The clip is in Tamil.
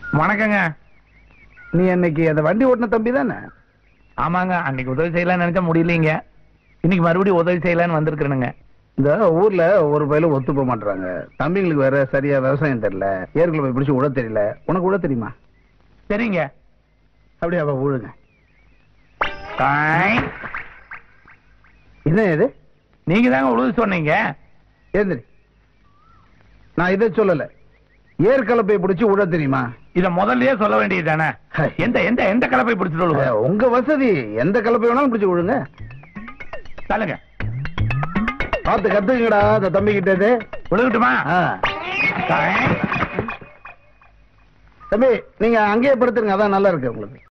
வணக்கங்க. நீ அன்னைக்கு அந்த வண்டி ஓட்டின தம்பி தானே? ஆமாங்க, அன்னைக்கு உதவி செய்யலாம்னு நினைச்சா முடியலீங்க. இன்னைக்கு மறுபடியும் உதவி செய்யலான்னு வந்திருக்கிறேனுங்க. இந்த ஊர்ல ஒரு பயிலும் ஒத்து போக மாட்டாங்க. தம்பிங்களுக்கு வேற சரியா விவசாயம் தெரியல, ஏற்கனவே போய் பிடிச்சு உழ தெரியல. உனக்கு உழ தெரியுமா? சரிங்க. அப்படியே அவ ஊழுங்க. என்ன இது? நீங்க தாங்க உழுது சொன்னீங்க. ஏந்திரி. நான் இதை சொல்லல. ஏற்கலப்பை பிடிச்சு உழ தெரியுமா? இத முதல்லயே சொல்ல வேண்டியது தானே. எந்த எந்த எந்த கலப்பை பிடிச்சிட்டு விழுங்க? உங்க வசதி. எந்த கலப்பை வேணாலும் பிடிச்சு விழுங்க. தள்ளுங்க. பார்த்து கத்துக்கடா அந்த தம்பி கிட்ட. விழுகட்டுமா? தம்பி நீங்க அங்கேயே படுத்துருங்க, அதான் நல்லா இருக்கு உங்களுக்கு.